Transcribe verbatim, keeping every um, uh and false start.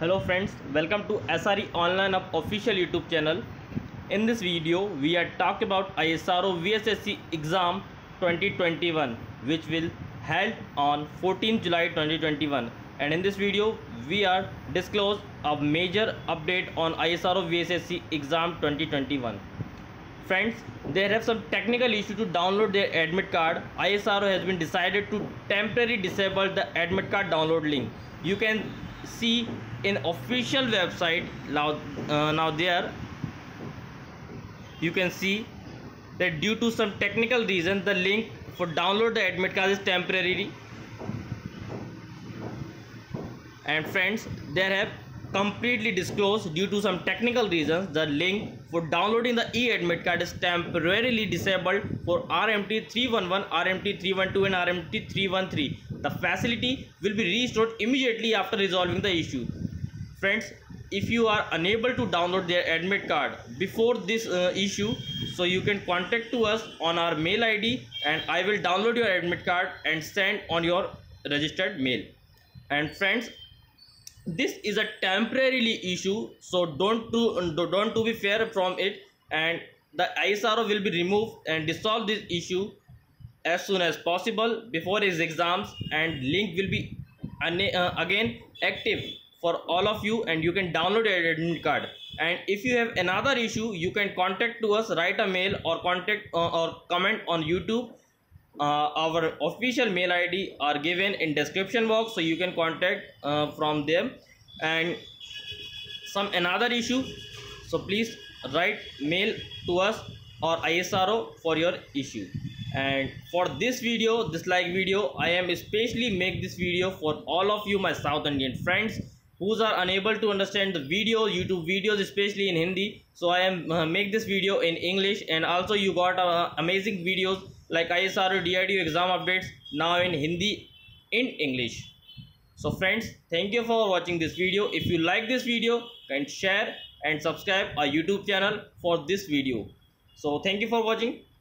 Hello friends, welcome to S R E Online Up official YouTube channel. In this video, we are talking about I S R O V S S C exam twenty twenty-one, which will held on fourteenth July twenty twenty-one. And in this video, we are disclose a major update on I S R O V S S C exam twenty twenty-one. Friends, there have some technical issue to download their admit card. I S R O has been decided to temporarily disable the admit card download link. You can see in official website now, uh, now there you can see that due to some technical reason the link for download the admit card is temporary. And friends, they have completely disclosed due to some technical reasons the link for downloading the e-admit card is temporarily disabled for R M T three one one, R M T three one two and R M T three one three. The facility will be restored immediately after resolving the issue. Friends, if you are unable to download their admit card before this uh, issue, so you can contact to us on our mail I D and I will download your admit card and send on your registered mail. And friends, this is a temporarily issue, so don't to don't to be fair from it, and the I S R O will be removed and dissolve this issue as soon as possible before his exams, and link will be uh, again active for all of you and you can download your admit card. And if you have another issue, you can contact to us, write a mail or contact uh, or comment on YouTube. Uh, our official mail I D are given in description box, so you can contact uh, from them. And some another issue, so please write mail to us or I S R O for your issue. And for this video, this like video, I am especially make this video for all of you my South Indian friends who are unable to understand the video YouTube videos, especially in Hindi. So I am uh, make this video in English, and also you got uh, amazing videos like I S R O D I D exam updates now in Hindi in English. So friends, thank you for watching this video. If you like this video, can share and subscribe our YouTube channel for this video. So thank you for watching.